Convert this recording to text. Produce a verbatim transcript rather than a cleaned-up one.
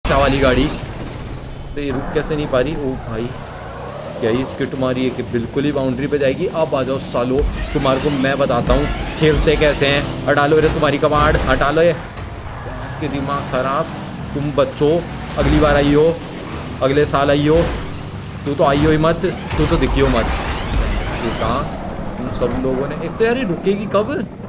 अच्छा वाली गाड़ी। तो ये रुक कैसे नहीं पा रही? ओ भाई क्या ही स्किट मारी है कि बिल्कुल ही बाउंड्री पे जाएगी। अब आ जाओ सालो, तुम्हारे को मैं बताता हूँ खेलते कैसे हैं। हटा लो रे तुम्हारी कबाड़, हटा लो ये इसके दिमाग खराब। तुम बच्चों अगली बार आई हो, अगले साल आई हो। तू तो आई हो ही मत, तू तो दिखी हो मत। कहाँ तुम सब लोगों ने। एक तो यार ये रुकेगी कब?